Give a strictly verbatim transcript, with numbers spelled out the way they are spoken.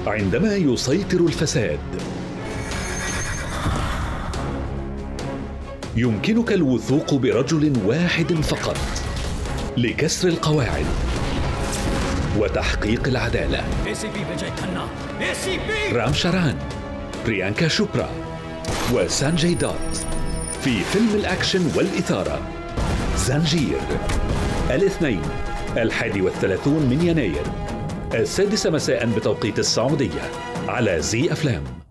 عندما يسيطر الفساد يمكنك الوثوق برجل واحد فقط لكسر القواعد وتحقيق العدالة. رام شاران، بريانكا شوبرا وسانجي دات في فيلم الأكشن والإثارة زنجير، الاثنين الحادي والثلاثون من يناير السادسة مساء بتوقيت السعودية على زي أفلام.